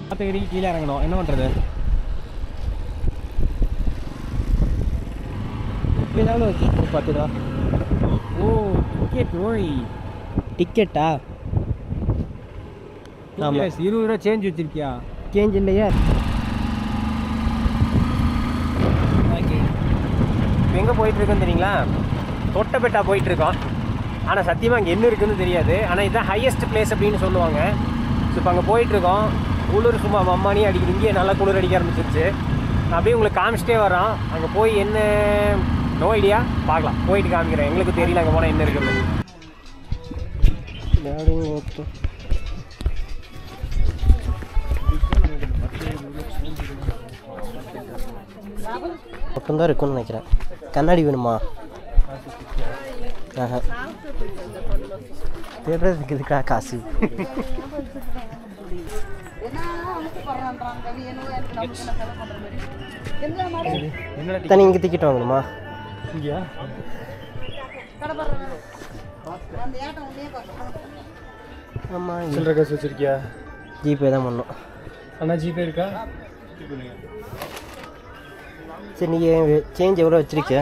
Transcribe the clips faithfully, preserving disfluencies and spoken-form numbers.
கோத்தகிரி கீழே இறங்கணும். என்ன பண்ணுறது? பத்து ரூபா. ஓ டிக்கெட் ஓய் டிக்கெட்டா? ஆமாம், இருபது ரூபா சேஞ்ச் வச்சுருக்கியா? சேஞ்ச் இல்லையா? ஓகே, இப்போ எங்கே போயிட்டுருக்கோன்னு தெரியுங்களா? தொட்டபெட்டா போயிட்டுருக்கோம். ஆனால் சத்தியமாக அங்கே என்ன இருக்குதுன்னு தெரியாது. ஆனால் இதுதான் ஹையஸ்ட் பிளேஸ் அப்படின்னு சொல்லுவாங்க. ஸோ இப்போ அங்கே போயிட்டுருக்கோம். குளிர் சும்மா மம்மானி அடிக்குது. இங்கேயே நல்லா குளிர் அடிக்க ஆரம்பிச்சிருச்சு. அப்படியே உங்களுக்கு காமிச்சிட்டே வரோம். அங்கே போய் என்ன நோ ஐடியா, பார்க்கலாம். போயிட்டு காமிக்கிறேன். எங்களுக்கு தெரியல அங்கே போனால் என்ன இருக்குன்னு. மட்டும்தான் இருக்குன்னு நினைக்கிறேன். கண்ணாடி வேணுமா? ஆஹா, தேடுறதுக்கு இதுக்கா காசு? தனி இங்கே டிக்கெட் வாங்கணுமா? ஆமாம், சில்லற காசு வச்சுருக்கியா? ஜிபே தான் பண்ணோம். அண்ணா ஜிபே இருக்கா? சரி, நீங்கள் சேஞ்ச் எவ்வளோ வச்சுருக்கியா?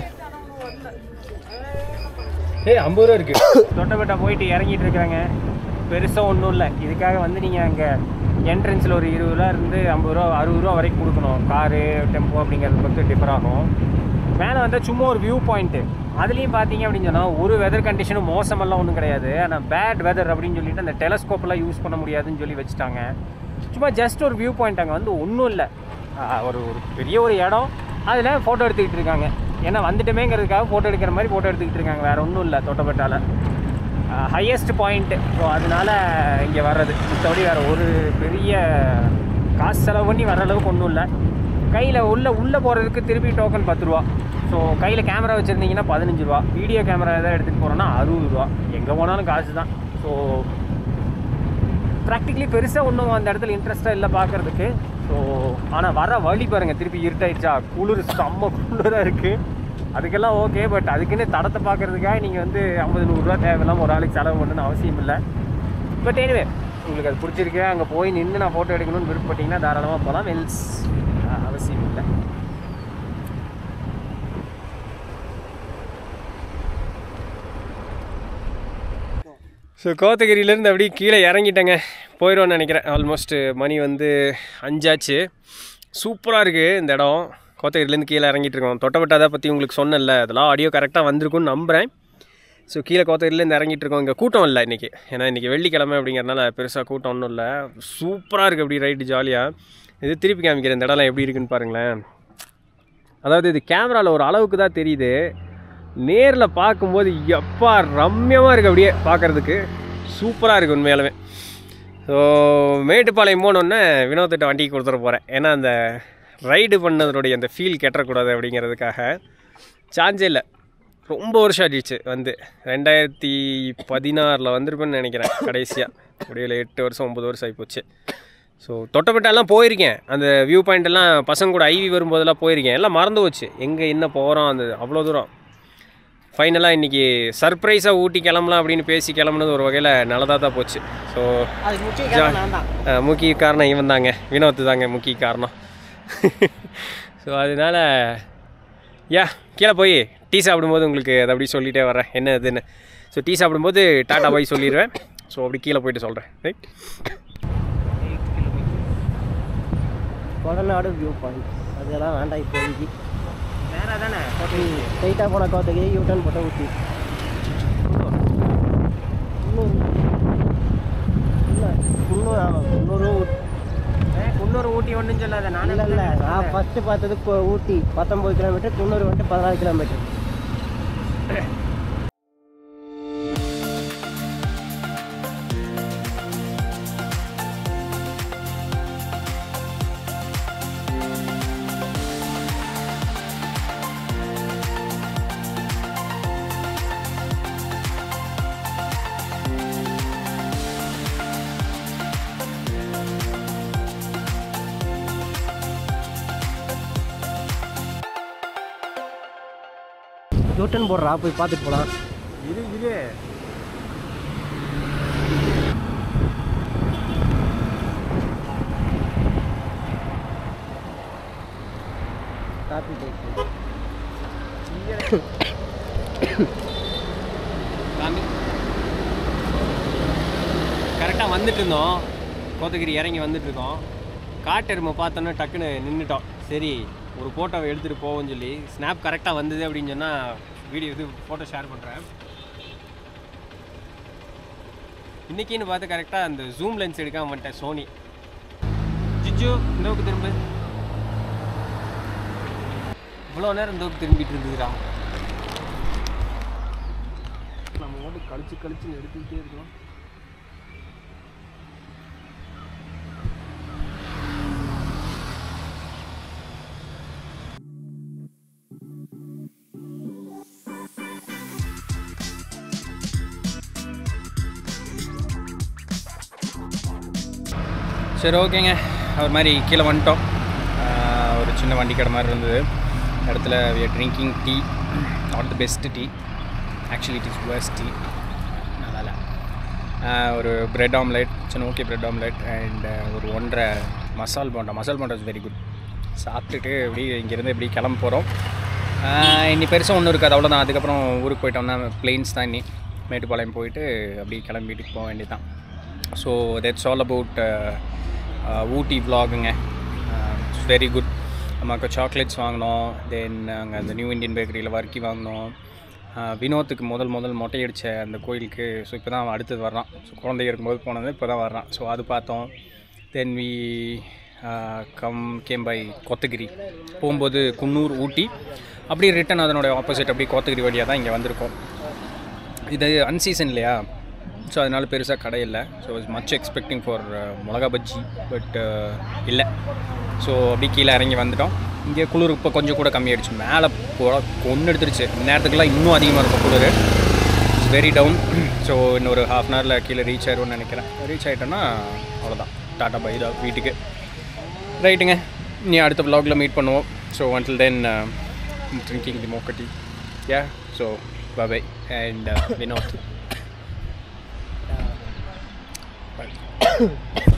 ஏய், ஐம்பது ரூபா இருக்குது. தொட்டபெட்டா போயிட்டு இறங்கிட்டு இருக்கிறாங்க. பெருசாக ஒன்றும் இல்லை. இதுக்காக வந்து நீங்கள் அங்கே என்ட்ரன்ஸில் ஒரு இருபது ரூபா இருந்து ஐம்பது ரூபா அறுபது ரூபா வரைக்கும் கொடுக்கணும். காரு டெம்போ அப்படிங்கிறது பொறுத்து டிஃபர் ஆகும். மேலே வந்தால் சும்மா ஒரு வியூ பாயிண்ட்டு. அதுலேயும் பார்த்தீங்க அப்படின்னு சொன்னால் ஒரு வெதர் கண்டிஷனும் மோசமெல்லாம் ஒன்றும் கிடையாது. ஆனால் பேட் வெதர் அப்படின்னு சொல்லிட்டு அந்த டெலஸ்கோப்பெல்லாம் யூஸ் பண்ண முடியாதுன்னு சொல்லி வச்சுட்டாங்க. சும்மா ஜஸ்ட் ஒரு வியூ பாயிண்ட். அங்கே வந்து ஒன்றும் இல்லை, ஒரு ஒரு பெரிய ஒரு இடம். அதில் ஃபோட்டோ எடுத்துக்கிட்டு இருக்காங்க. ஏன்னா வந்துட்டுமேங்கிறதுக்காக ஃபோட்டோ எடுக்கிற மாதிரி ஃபோட்டோ எடுத்துக்கிட்டு இருக்காங்க. வேறு ஒன்றும் இல்லை. தொட்டபெட்டாவில் ஹையஸ்ட் பாயிண்ட்டு. ஸோ அதனால் இங்கே வர்றது. மற்றபடி வேறு ஒரு பெரிய காசு செலவு பண்ணி வர அளவுக்கு ஒன்றும் இல்லை. கையில் உள்ளே உள்ளே போகிறதுக்கு திருப்பி டோக்கன் பத்து ரூபா. ஸோ கையில் கேமரா வச்சுருந்தீங்கன்னா பதினஞ்சு ரூபா. வீடியோ கேமரா எதாவது எடுத்துகிட்டு போகிறோன்னா அறுபது ரூபா. எங்கே போனாலும் காசு தான். ஸோ ப்ராக்டிக்கலி பெருசாக ஒன்றும் அந்த இடத்துல இன்ட்ரெஸ்ட்டாக இல்லை பார்க்குறதுக்கு. ஸோ ஆனால் வர வழி பாருங்கள். திருப்பி இருட்டாயிடுச்சா, குளிர் செம்ம குளிராக இருக்குது. அதுக்கெல்லாம் ஓகே. பட் அதுக்குன்னு தடத்தை பார்க்குறதுக்காக நீங்கள் வந்து ஐம்பது நூறுரூவா தேவையில்லாமல் ஒரு ஆளுக்கு செலவு பண்ணணும்னு அவசியம் இல்லை. பட் எனிவே, உங்களுக்கு அது பிடிச்சிருக்கு, அங்கே போய் நின்று நான் ஃபோட்டோ எடுக்கணும்னு விருப்பப்பட்டிங்கன்னா தாராளமாக போகலாம். எல்ஸ் அவசியம் இல்லை. ஸோ கோத்தகிரியிலேருந்து அப்படியே கீழே இறங்கிட்டேங்க. போயிடுவோன்னு நினைக்கிறேன். ஆல்மோஸ்ட் மணி வந்து அஞ்சாச்சு. சூப்பராக இருக்குது இந்த இடம். கோத்தகிரிலேருந்து கீழே இறங்கிட்டு இருக்கோம். தொட்டபெட்டாதை பற்றி உங்களுக்கு சொன்னல, அதெல்லாம் ஆடியோ கரெக்டாக வந்திருக்குன்னு நம்புகிறேன். ஸோ கீழே கோத்தகிரிலேருந்து இறங்கிட்டு இருக்கோம். இங்கே கூட்டம் இல்லை இன்றைக்கி. ஏன்னா இன்றைக்கி வெள்ளிக்கிழமை அப்படிங்கிறனால பெருசாக கூட்டம் ஒன்றும் இல்லை. சூப்பராக இருக்குது அப்படி ரைட்டு ஜாலியாக. இது திருப்பி காமிக்கிறேன். இந்த இடம்லாம் எப்படி இருக்குன்னு பாருங்களேன். அதாவது இது கேமராவில் ஒரு அளவுக்கு தான் தெரியுது. நேரில் பார்க்கும்போது எப்பா ரம்யமாக இருக்குது அப்படியே பார்க்குறதுக்கு. சூப்பராக இருக்குது உண்மையாலுமே. ஸோ மேட்டுப்பாளையம் போனோன்னே வினோத்திட்ட வண்டிக்கு கொடுத்துட போகிறேன். ஏன்னா அந்த ரைடு பண்ணதனுடைய அந்த ஃபீல் கெட்டக்கூடாது அப்படிங்கிறதுக்காக. சான்ஸே இல்லை. ரொம்ப வருஷம் ஆகிடுச்சு வந்து. ரெண்டாயிரத்தி பதினாறில் வந்திருப்பேன்னு நினைக்கிறேன் கடைசியாக. அப்படியே எட்டு வருஷம் ஒம்பது வருஷம் ஆகிப்போச்சு. ஸோ தொட்டபெட்டாலாம் போயிருக்கேன். அந்த வியூ பாயிண்டெல்லாம் பசங்க கூட ஐவி வரும்போதெல்லாம் போயிருக்கேன். எல்லாம் மறந்து போச்சு எங்கே என்ன போகிறோம். அந்த அவ்வளோ தூரம் ஃபைனலாக இன்றைக்கி சர்ப்ரைஸாக ஊட்டி கிளம்பலாம் அப்படின்னு பேசி கிளம்புனது ஒரு வகையில் நல்லதாக தான் போச்சு. ஸோ முக்கிய காரணம் இவன் தாங்க, வினோத்து தாங்க முக்கிய காரணம். ஸோ அதனால் யா கீழே போய் டீ சாப்பிடும்போது உங்களுக்கு அதை அப்படி சொல்லிகிட்டே வரேன் என்ன இதுன்னு. ஸோ டீ சாப்பிடும்போது டாட்டா பாய் சொல்லிடுவேன். ஸோ அப்படி கீழே போய்ட்டு சொல்கிறேன். ரைட், கொடநாடு வியூ பாயிண்ட் அதெல்லாம் வேண்டாம் இப்போதைக்கு. வேறு தானே ஸ்ட்ரைட்டாக போன கோத்தகிரி யூ டர்ன் போட்ட ஊட்டி. இல்லை குன்னூர். ஆமாம் குன்னூர் குன்னூர் ஊட்டி ஒன்றுன்னு சொல்லாத. நான் இல்லை இல்லை நான் ஃபஸ்ட்டு பார்த்தது ஊட்டி பத்தொம்பது கிலோமீட்டர், குன்னூர் வந்துட்டு பதினாறு கிலோமீட்டர். யூட்டன் போடுறா, போய் பார்த்துட்டு போகலாம். இது இது காப்பி டேஸ்ட் கரெக்டாக வந்துட்டு இருந்தோம், கோத்தகிரி இறங்கி வந்துட்டு இருக்கோம். காட்டெருமை பார்த்தோன்னா டக்குன்னு நின்றுட்டோம். சரி ஒரு ஃபோட்டோவை எடுத்துகிட்டு போவோம்னு சொல்லி ஸ்னாப் கரெக்டாக வந்தது அப்படின்னு சொன்னால் வீடியோ இது ஃபோட்டோ ஷேர் பண்ணுறேன். இன்றைக்கின்னு பார்த்து கரெக்டாக அந்த ஜூம் லென்ஸ் எடுக்காம வந்துட்டேன் சோனி. ஜிஜு இந்தவுக்கு திரும்ப இவ்வளோ நேரம் இந்தவுக்கு திரும்பிட்டு இருந்துதுடா. நம்ம மட்டும் கழிச்சு கழிச்சு எடுத்துக்கிட்டே இருக்கோம். சரி ஓகேங்க, ஒரு மாதிரி கீழே வந்துட்டோம். ஒரு சின்ன வண்டி கடை மாதிரி இருந்தது இடத்துல. we are drinking tea, not the best tea, actually it is worst tea. நல்லா ஒரு பிரெட் ஆம்லேட், சின்ன ஓகே பிரெட் ஆம்லேட் அண்ட் ஒரு ஒன்றரை மசால் போண்டா. மசால் போண்டா இஸ் வெரி குட். சாப்பிட்டுட்டு எப்படி இங்கேருந்து எப்படி கிளம்ப போகிறோம். இன்னி பெருசாக ஒன்றும் இருக்காது, அவ்வளோதான். அதுக்கப்புறம் ஊருக்கு போயிட்டோம்னா பிளெயின்ஸ் தான். இன்னி மேட்டுப்பாளையம் போயிட்டு அப்படியே கிளம்பி வீட்டுக்கு போக வேண்டியது தான். So that's all about Ooty vlogங்க. It's very good. நமக்கு சாக்லேட்ஸ் வாங்கினோம், தென் அங்கே அந்த நியூ இண்டியன் பேக்கரியில் வர்க்கி வாங்கினோம். வினோத்துக்கு முதல் முதல் மொட்டையடித்த அந்த கோயிலுக்கு ஸோ இப்போ தான் அவன் அடுத்தது வர்றான். ஸோ குழந்தைங்க இருக்கும்போது போனது இப்போ தான் வர்றான். ஸோ அது பார்த்தோம். Then we come came by Kotagiri. போகும்போது குன்னூர் ஊட்டி, அப்படியே ரிட்டன் அதனுடைய ஆப்போசிட் அப்படியே கோத்தகிரி வழியாக தான் இங்கே வந்திருக்கோம். இது அன்சீசன் இல்லையா, ஸோ அதனால் பெருசாக கடை இல்லை. So it's much expecting for milaga bajji, but இல்லை. ஸோ அப்படி கீழே இறங்கி வந்துட்டோம். இங்கே குளிர் இப்போ கொஞ்சம் கூட கம்மியாயிடுச்சு. மேலே போட கொன்று எடுத்துருச்சு. நேரத்துக்குலாம் இன்னும் அதிகமாக இருக்கும் குளிர். It's very down. ஸோ இன்னொரு ஹாஃப் அன் ஹவரில் கீழே ரீச் ஆயிடும்னு நினைக்கிறேன். ரீச் ஆகிட்டோன்னா அவ்வளோதான், டாட்டா பை தான் வீட்டுக்கு. ரைட்டுங்க, நீ அடுத்த vlogல மீட் பண்ணுவோம். So until then drinking the mocha tea. Yeah, so bye bye and Vinod. Bye.